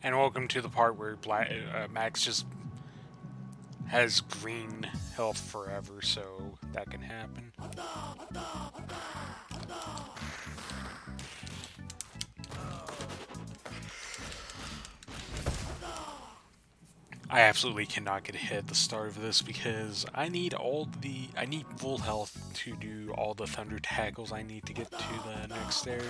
And welcome to the part where Max just has green health forever, so that can happen. I absolutely cannot get ahead at the start of this because I need full health to do all the thunder tackles I need to get to the next area.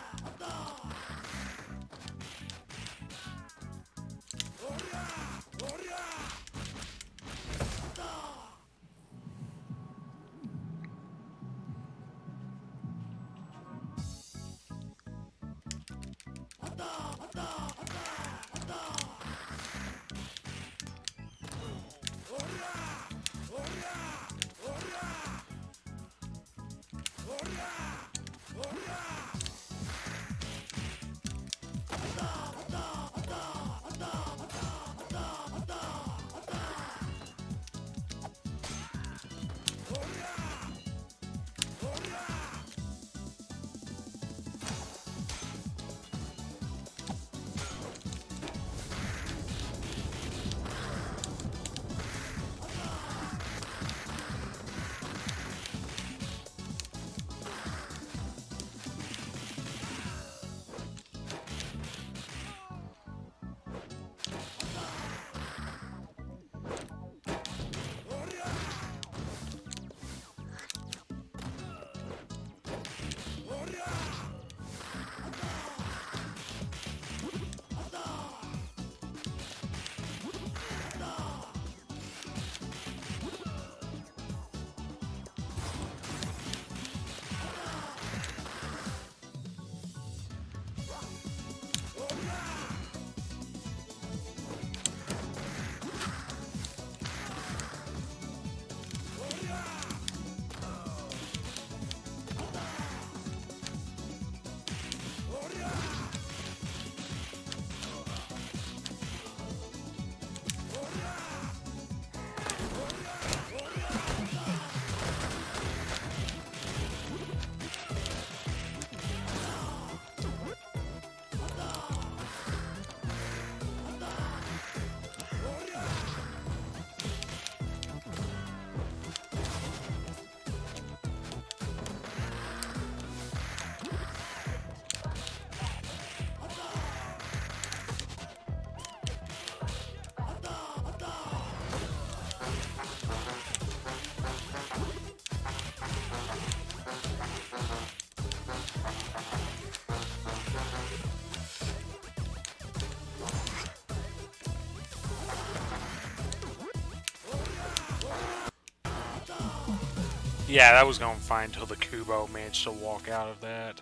Yeah, that was going fine until the Kubo managed to walk out of that.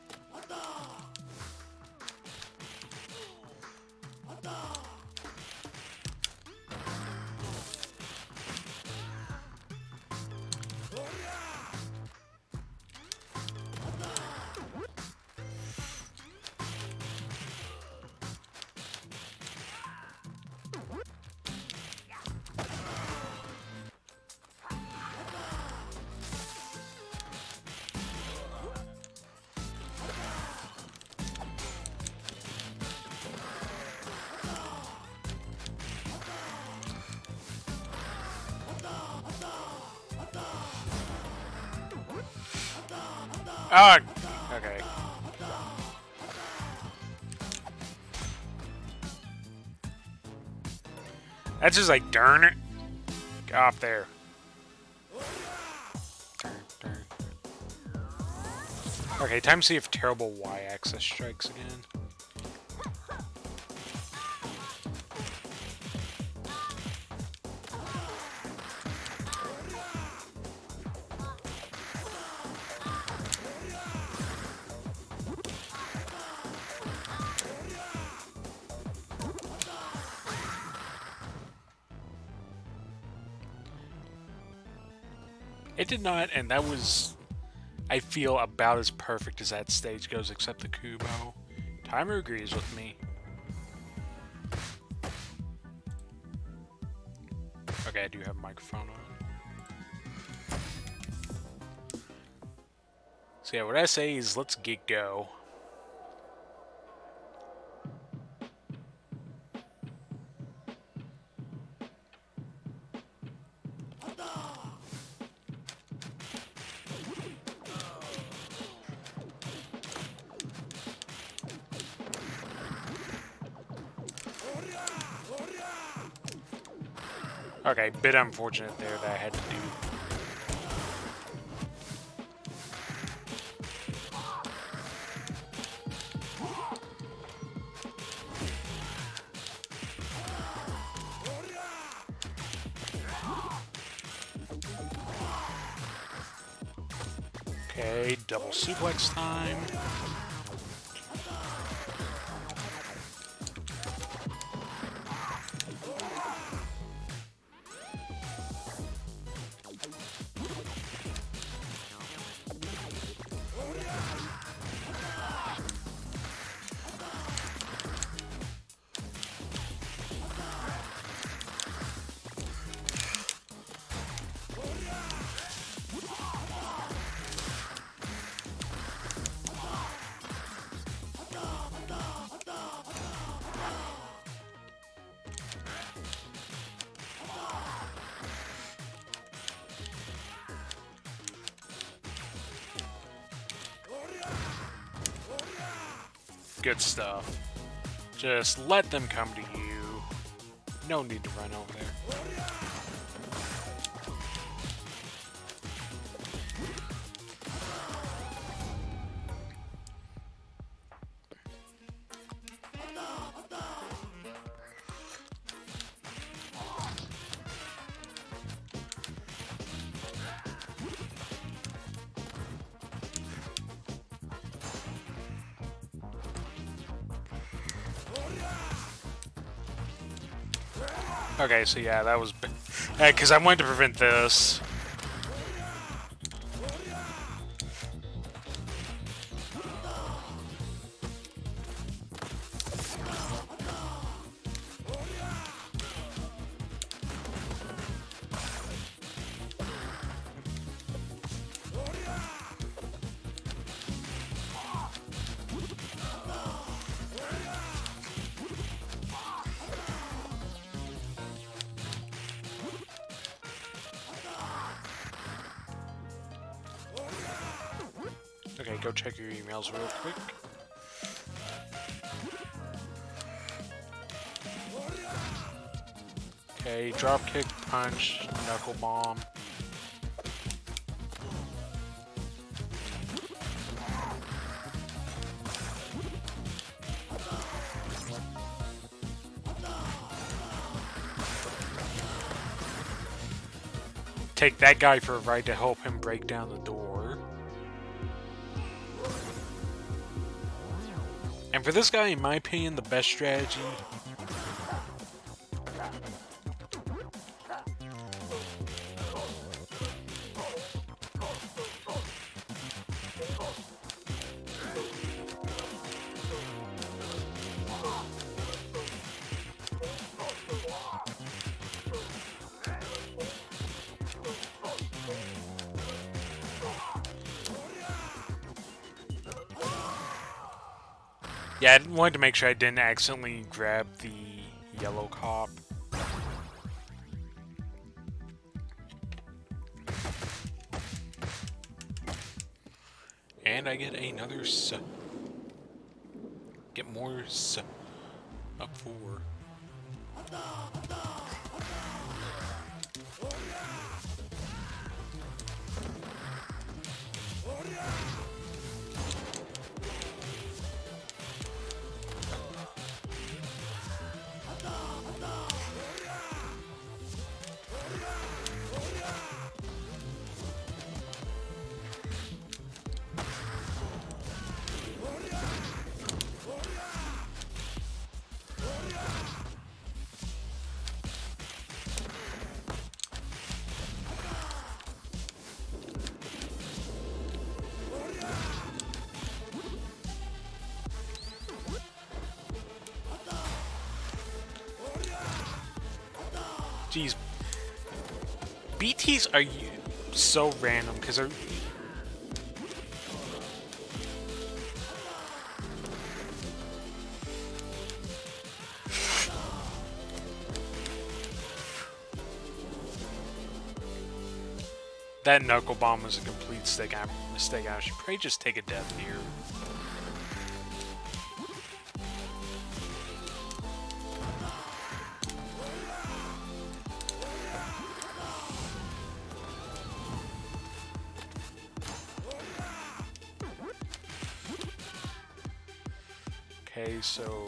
Oh, okay. That's just like, darn it. Get off there. Okay, time to see if terrible Y-axis strikes again. It did not, and that was, I feel, about as perfect as that stage goes, except the Kubo. Timer agrees with me. Okay, I do have a microphone on. So yeah, what I say is let's get go. Okay, bit unfortunate there that I had to do. Okay, double suplex time. Good stuff. Just let them come to you. No need to run over there. Okay, so yeah, that was... because I wanted to prevent this. Okay, go check your emails real quick. Okay, drop kick, punch, knuckle bomb. Take that guy for a ride to help him break down the door. And for this guy, in my opinion, the best strategy... Yeah, I wanted to make sure I didn't accidentally grab the yellow cop. And I get another get more up 4. Jeez, BTs are so random because they're... That knuckle bomb was a complete mistake. I should probably just take a death here. Okay, so...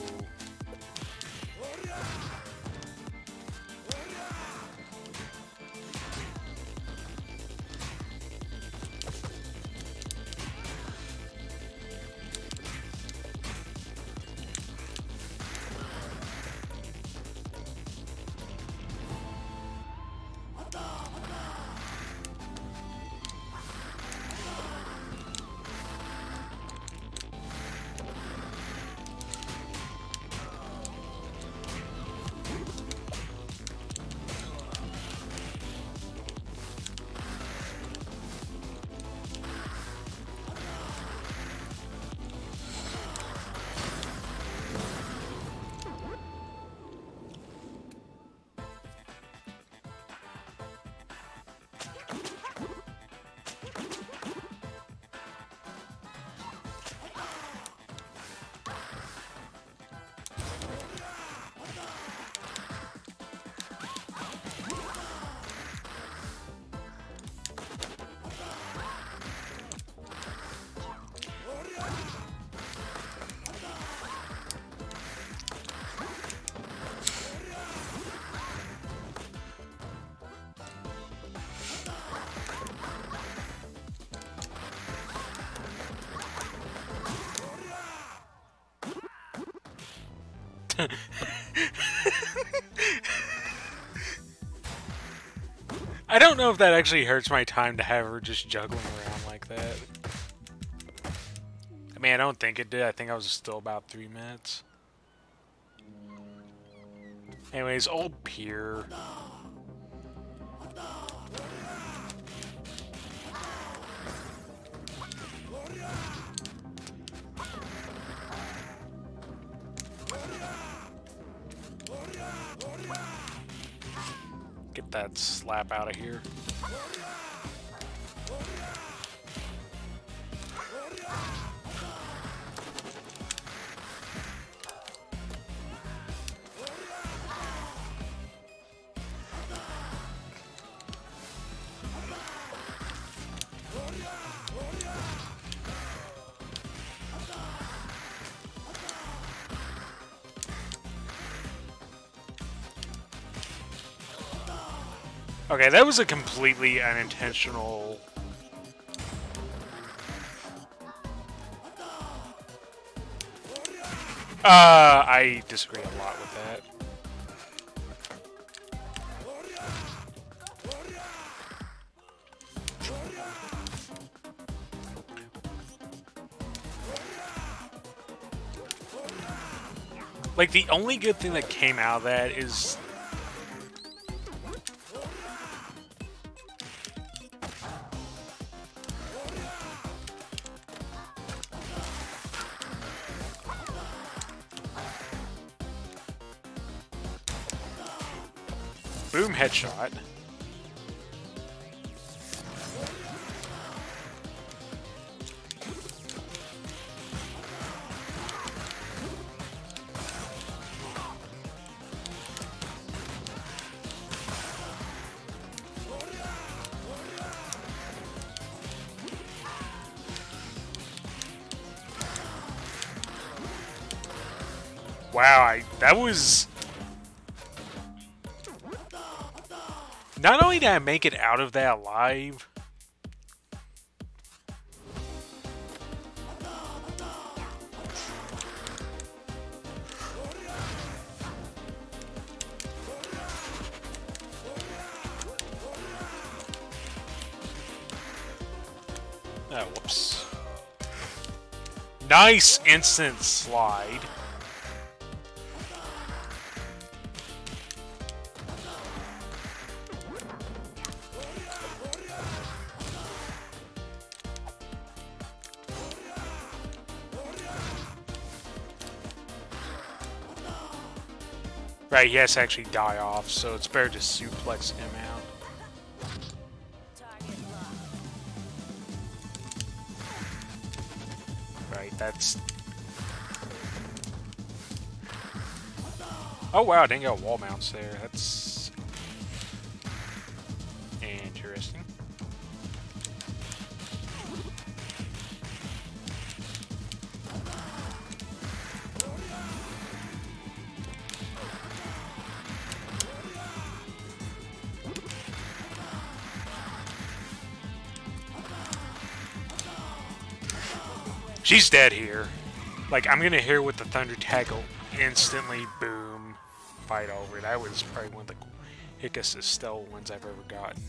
I don't know if that actually hurts my time to have her just juggling around like that. I mean, I don't think it did. I think I was still about 3 minutes. Anyways, old Pier. Get that slap out of here. Okay, that was a completely unintentional... I disagree a lot with that. Like, the only good thing that came out of that is... Boom, headshot. Wow, that was... Not only did I make it out of that alive... Oh, whoops. Nice instant slide. Right, he has to actually die off, so it's better to suplex him out. Right, that's... Oh wow, I didn't get wall mounts there. That's... interesting. She's dead here. Like, I'm gonna hit her with the Thunder Tackle instantly, boom, fight over. That was probably one of the quickest Estelle ones I've ever gotten.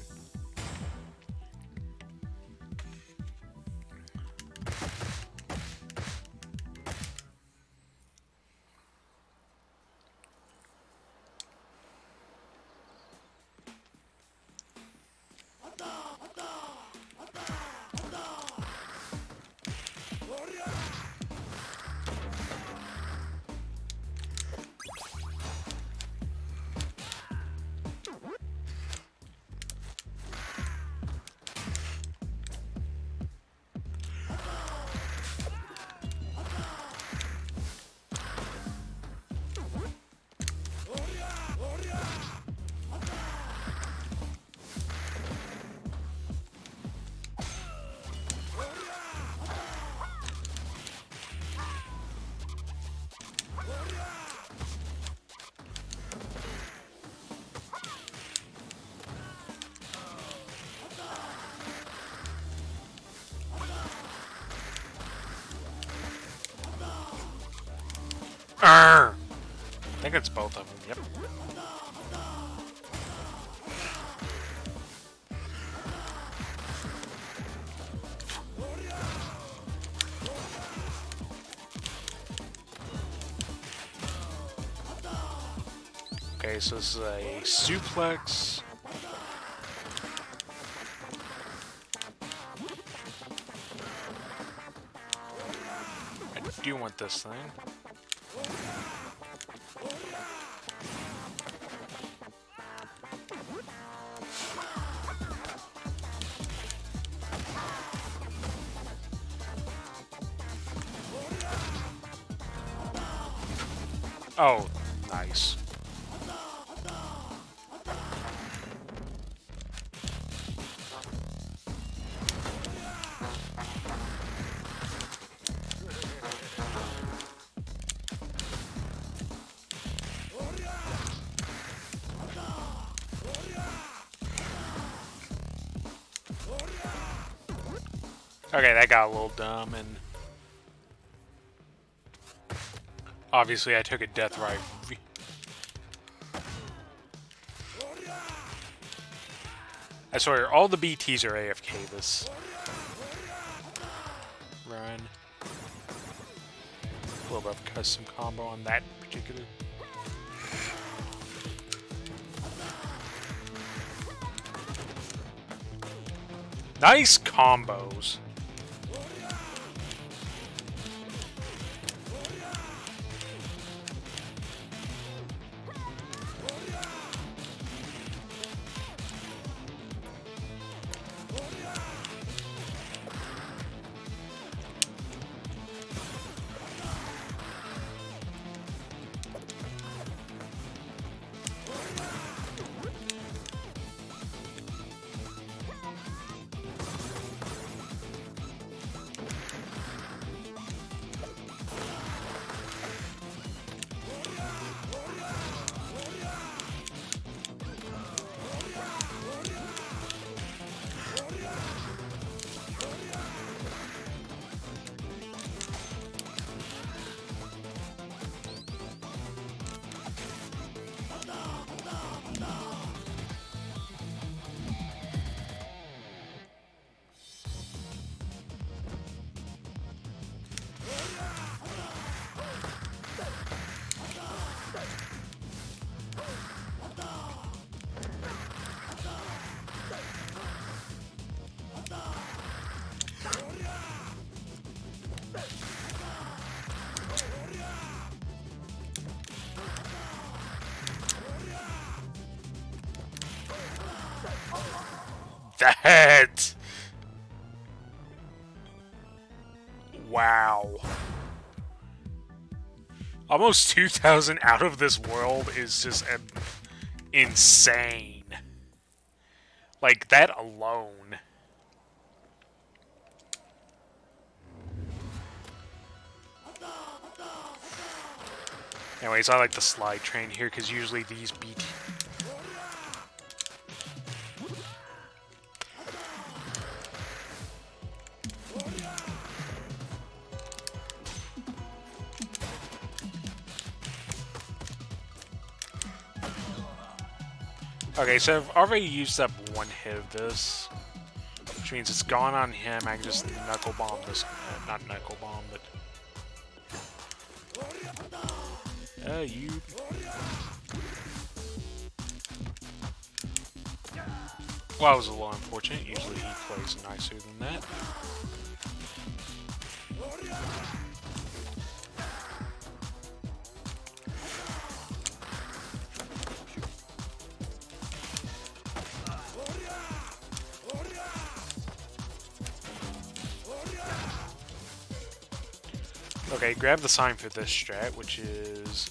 Arr! I think it's both of them, yep. Okay, so this is a suplex. I do want this thing. Oh, nice. Okay, that got a little dumb, and obviously I took a death right. I swear, all the BTs are AFK this run. A little bit of custom combo on that particular. Nice combos. That! Wow. Almost 2,000 out of this world is just insane. Like, that alone. Anyways, I like the slide train here, because usually these beat... Okay, so I've already used up one hit of this, which means it's gone on him. I can just knuckle bomb this, not knuckle bomb, but you. Well, that was a little unfortunate. Usually he plays nicer than that. Okay, grab the sign for this strat, which is...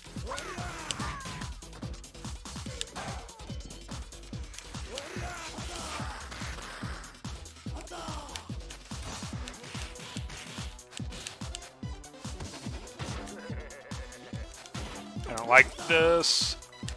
I don't like this.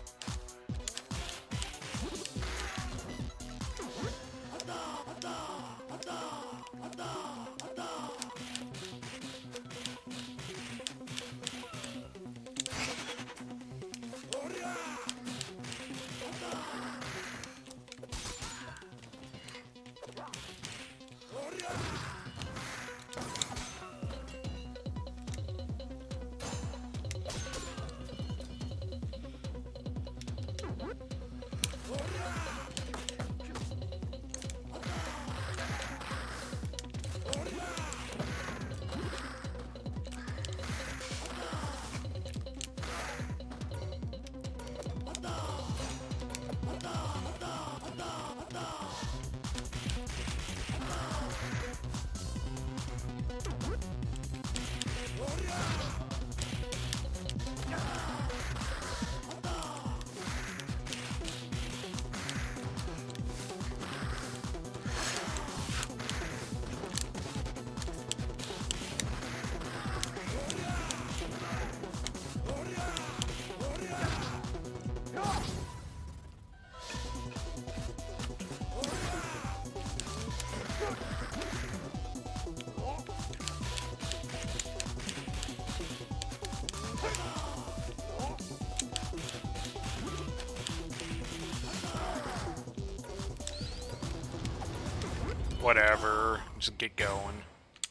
Whatever, just get going.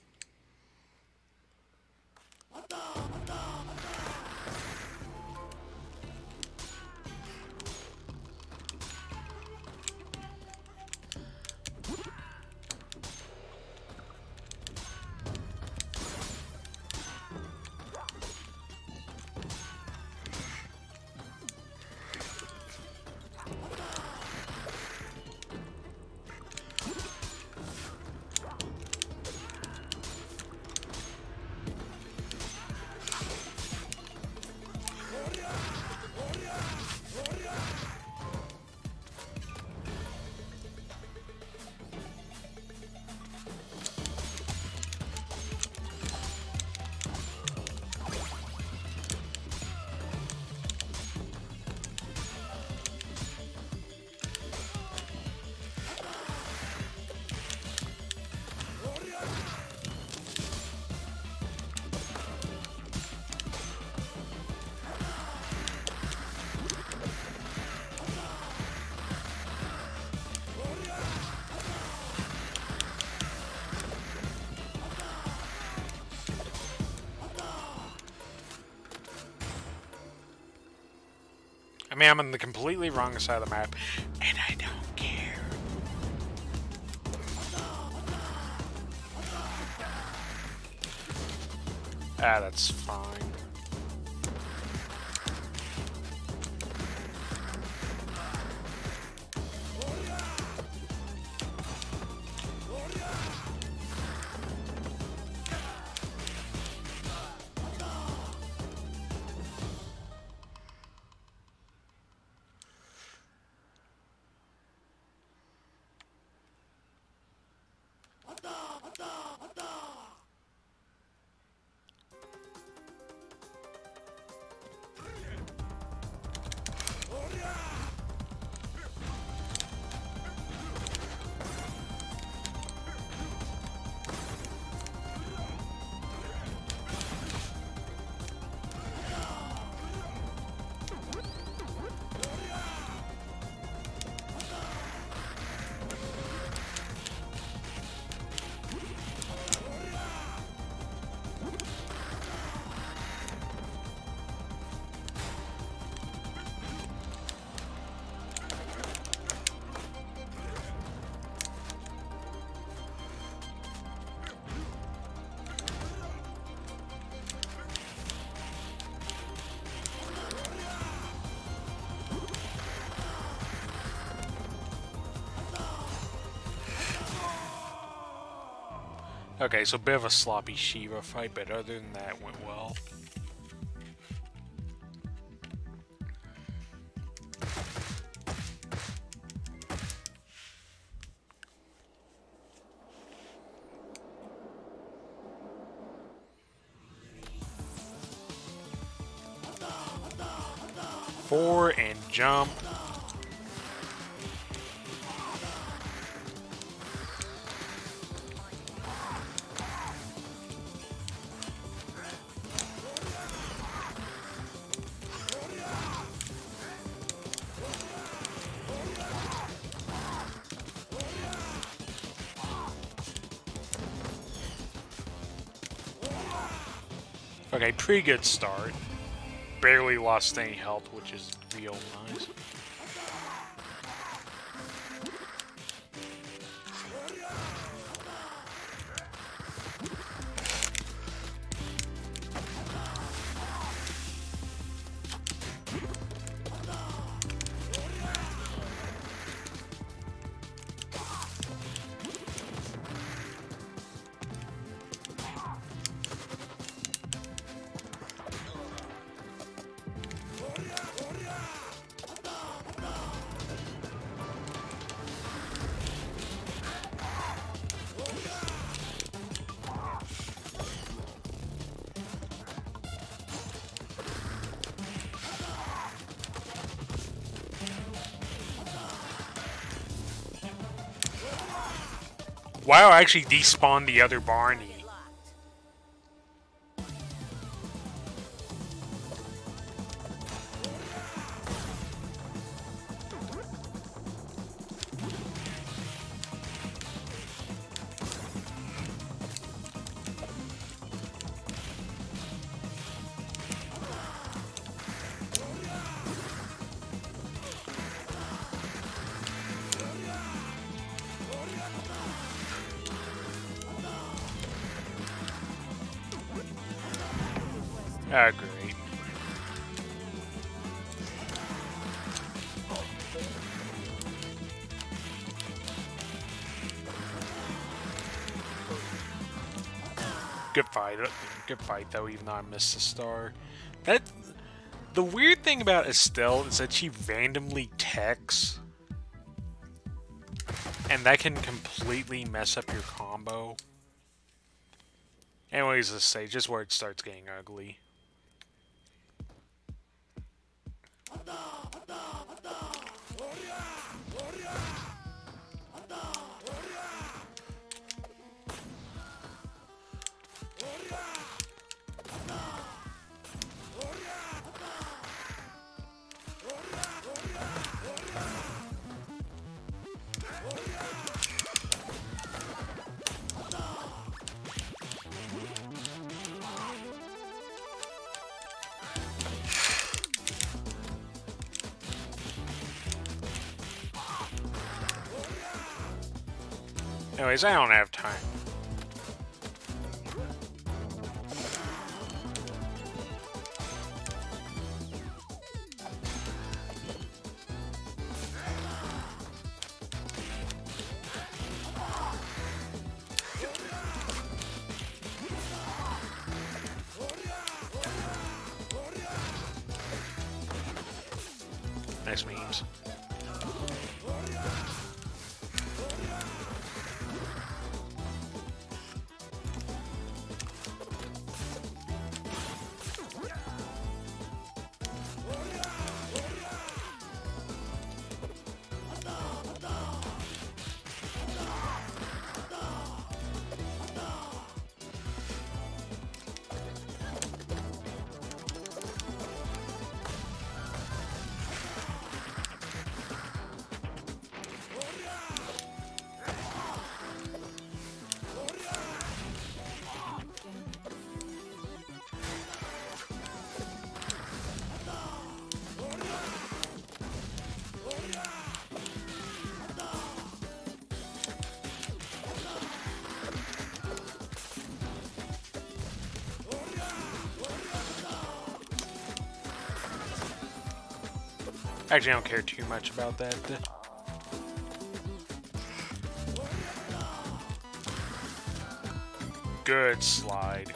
I mean, I'm on the completely wrong side of the map, and I don't care. Ah, that's fine. Okay, so a bit of a sloppy Shiva fight, but other than that, it went well. Four and jump. Okay, pretty good start. Barely lost any health, which is real nice. Wow, I actually despawned the other Barney. Ah, great. Good fight. Good fight, though, even though I missed the star. The weird thing about Estelle is that she randomly texts, and that can completely mess up your combo. Anyways, let's say just where it starts getting ugly. Anyways, I don't have time. Nice memes. Actually, I don't care too much about that. Good slide.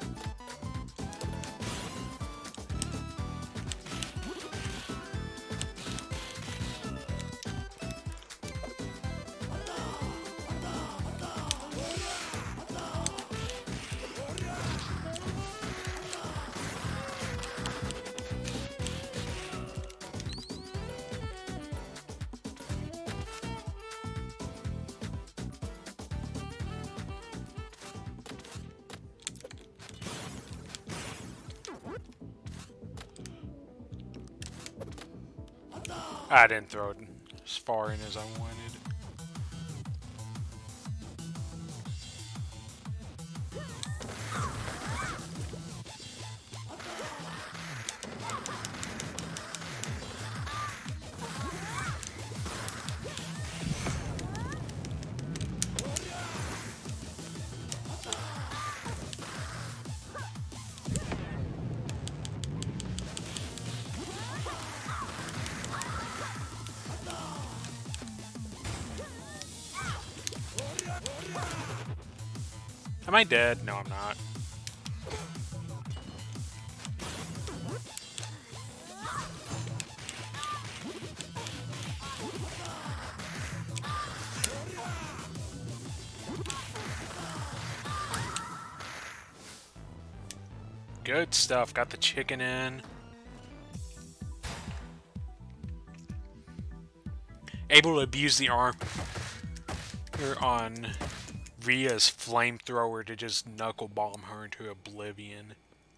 I didn't throw it as far in as I wanted. Am I dead? No, I'm not. Good stuff. Got the chicken in. Able to abuse the arm on Ria's flamethrower to just knuckle bomb her into oblivion.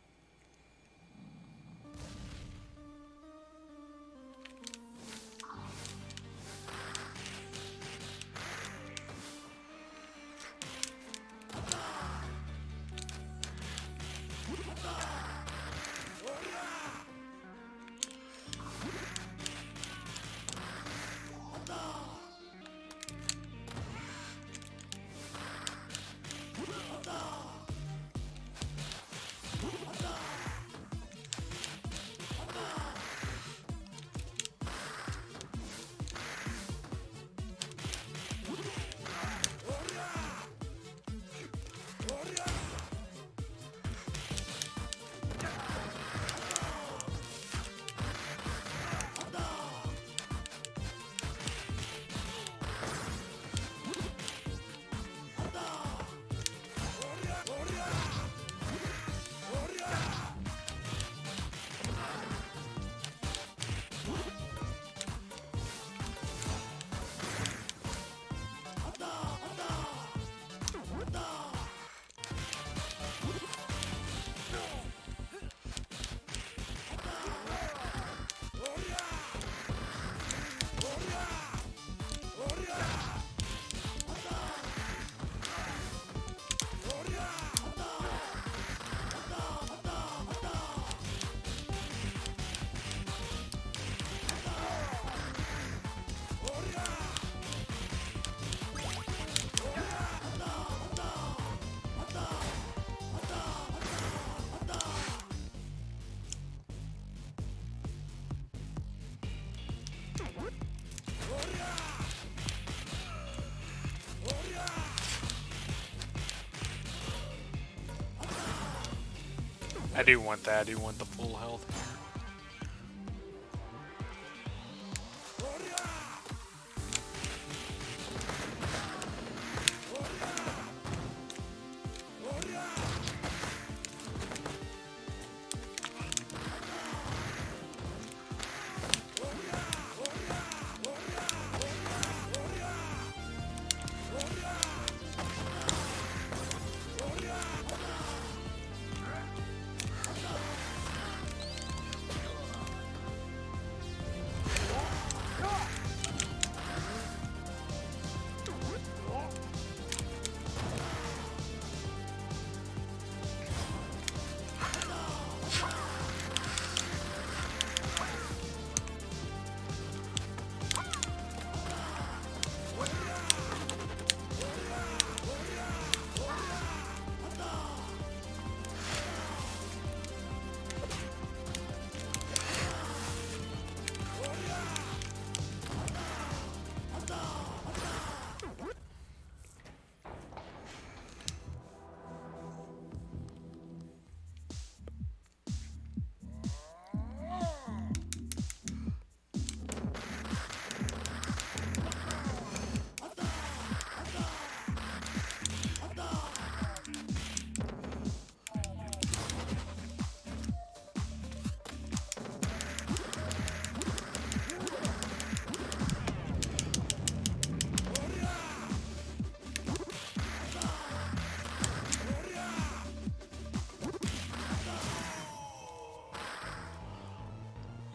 I do want that. I do want the full health.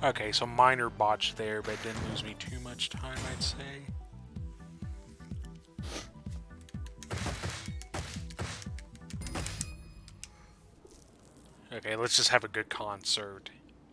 Okay, so minor botch there, but it didn't lose me too much time, I'd say. Okay, let's just have a good concert.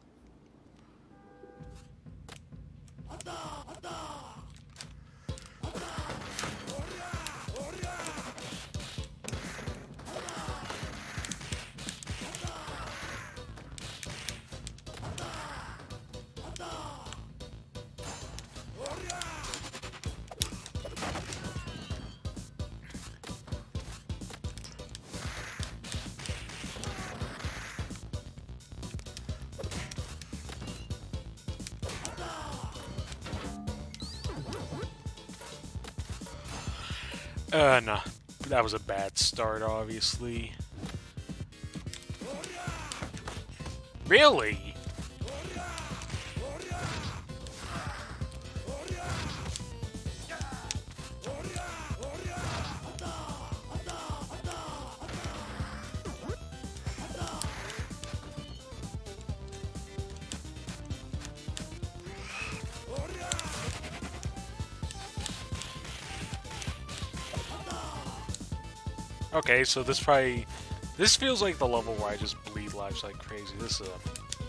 No. That was a bad start, obviously. Really? Okay, so this feels like the level where I just bleed lives like crazy. This is a...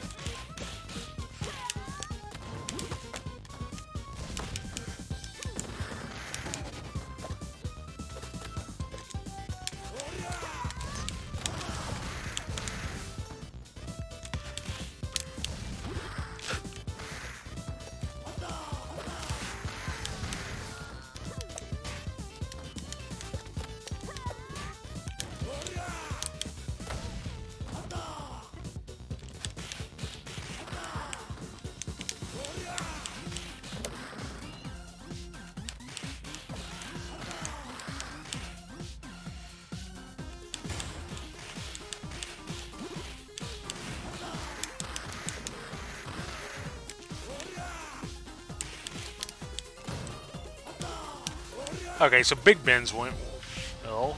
Okay, so Big Ben's went... Oh.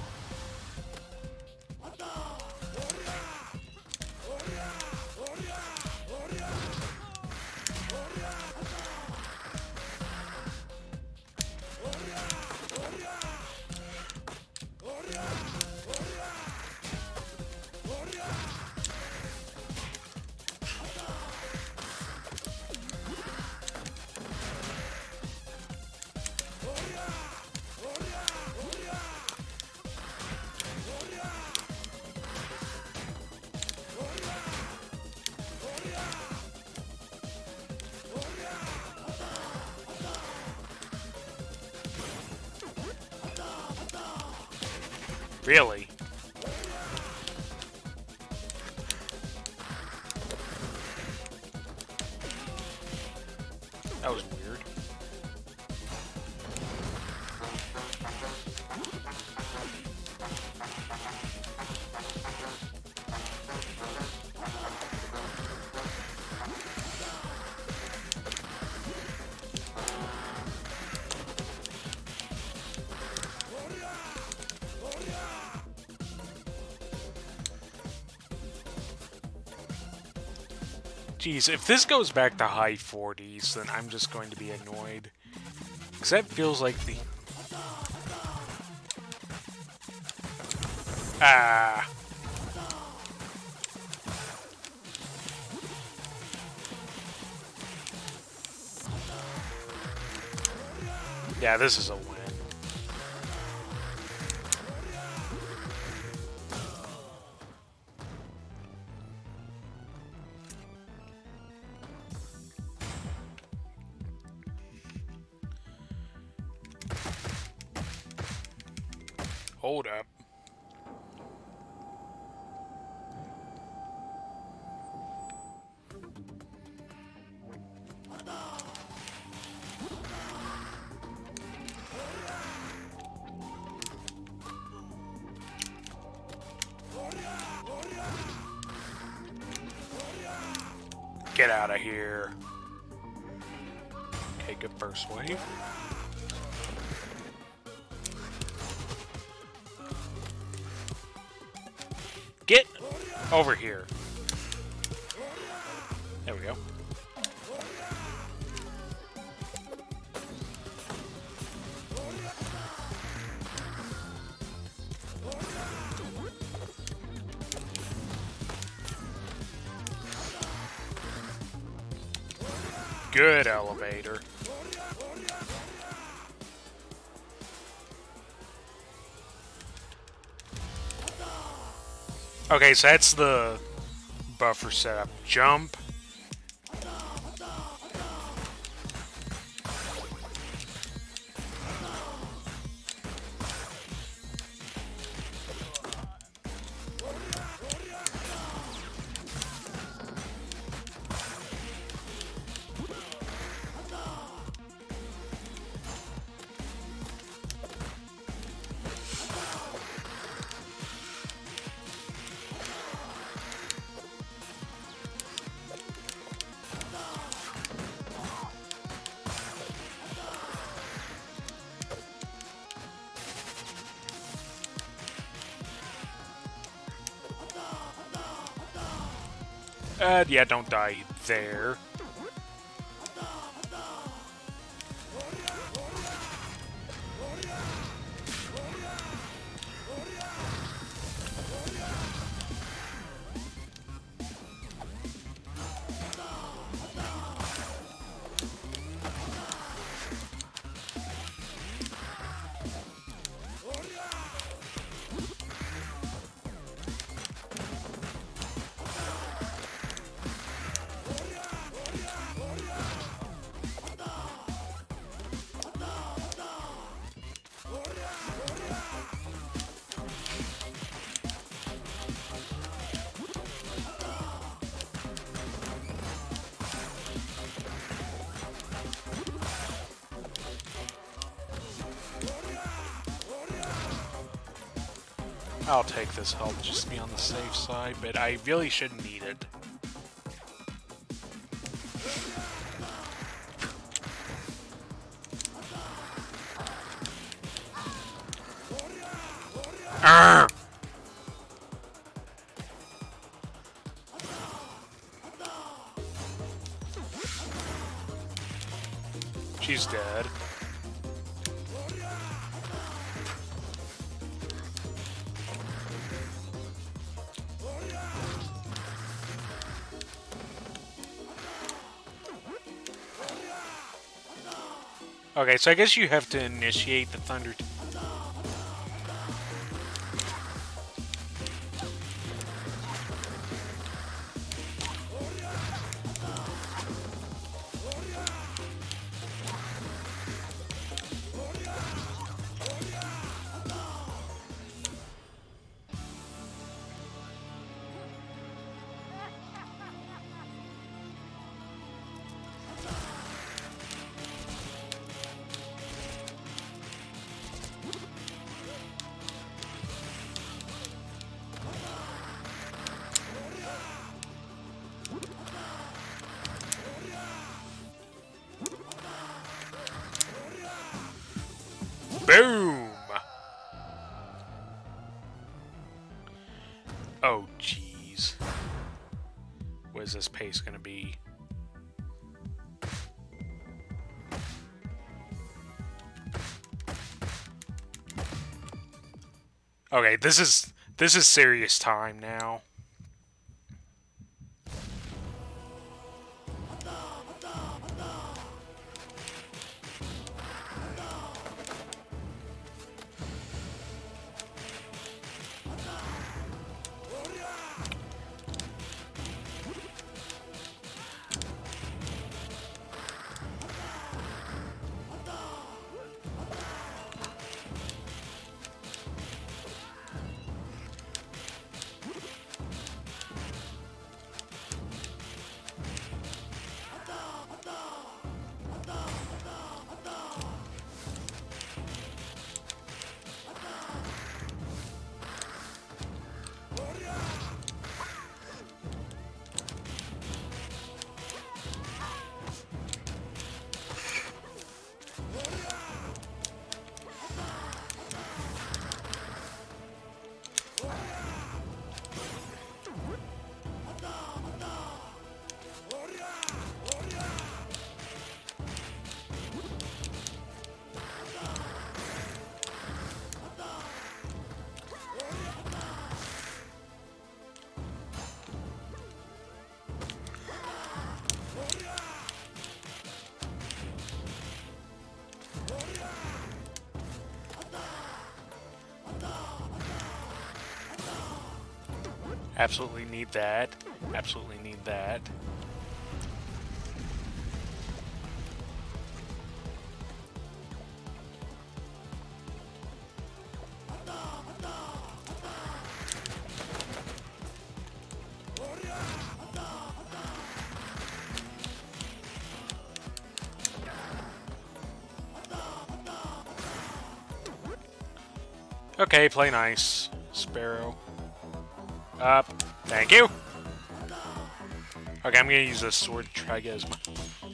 Really? That was weird. Jeez, if this goes back to high 40s, then I'm just going to be annoyed. Because that feels like the... Ah. Yeah, this is a win. Hold up. Get out of here. Okay, good first wave. Get over here. There we go. Good elevator. Okay, so that's the buffer setup. Jump. Yeah, don't die there. I'll take this health just to be on the safe side, but I really shouldn't need it. Arrgh! She's dead. Okay, so I guess you have to initiate the thunder. Boom! Oh, jeez. What is this pace gonna be? Okay, this is serious time now. Absolutely need that. Absolutely need that. Okay, play nice, Sparrow. Up. Thank you. Okay, I'm gonna use this sword to try to get as much.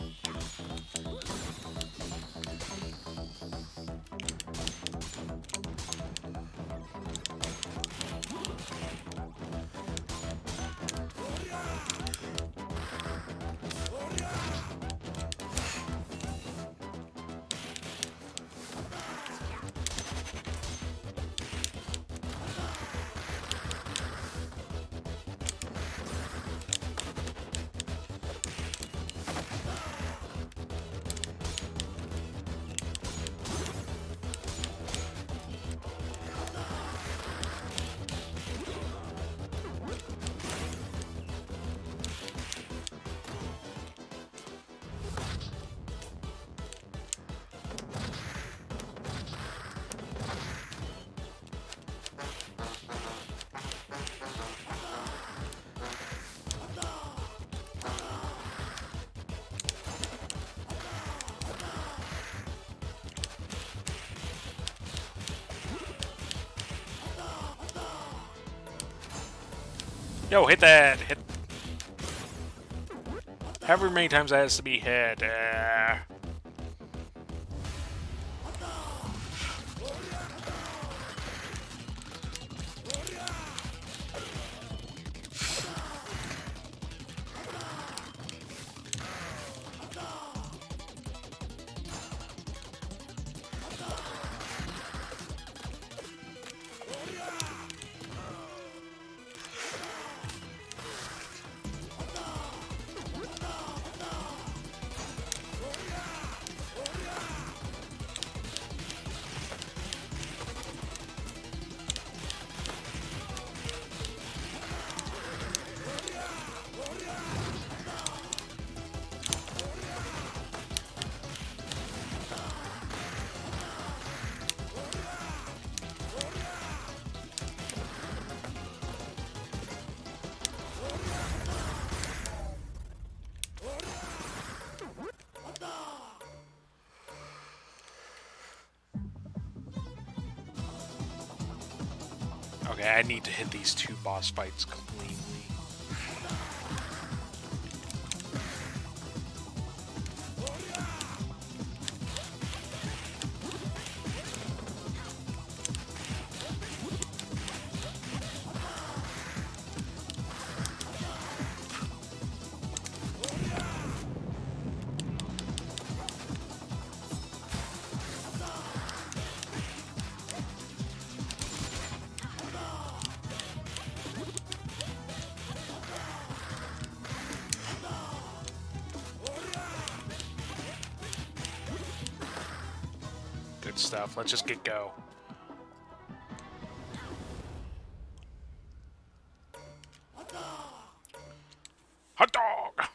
Yo, hit that! Hit. However many times that has to be hit. Okay, I need to hit these two boss fights cleanly. Good stuff. Let's just get go. Hot dog!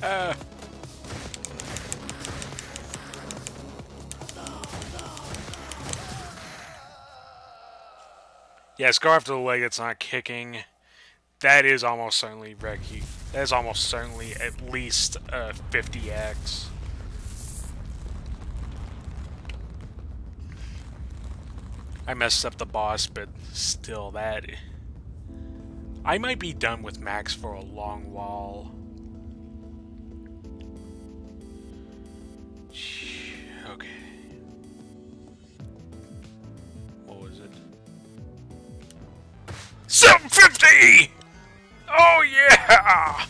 Yeah, Scar after the leg that's not kicking. That is almost certainly Reki. That is almost certainly at least 50x. I messed up the boss, but still, that... I might be done with Max for a long while. Okay. What was it? 750! Oh yeah!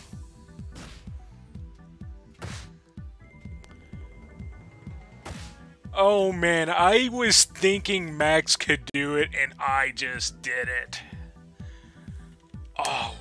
Oh man, I was thinking Max could do it and I just did it. Oh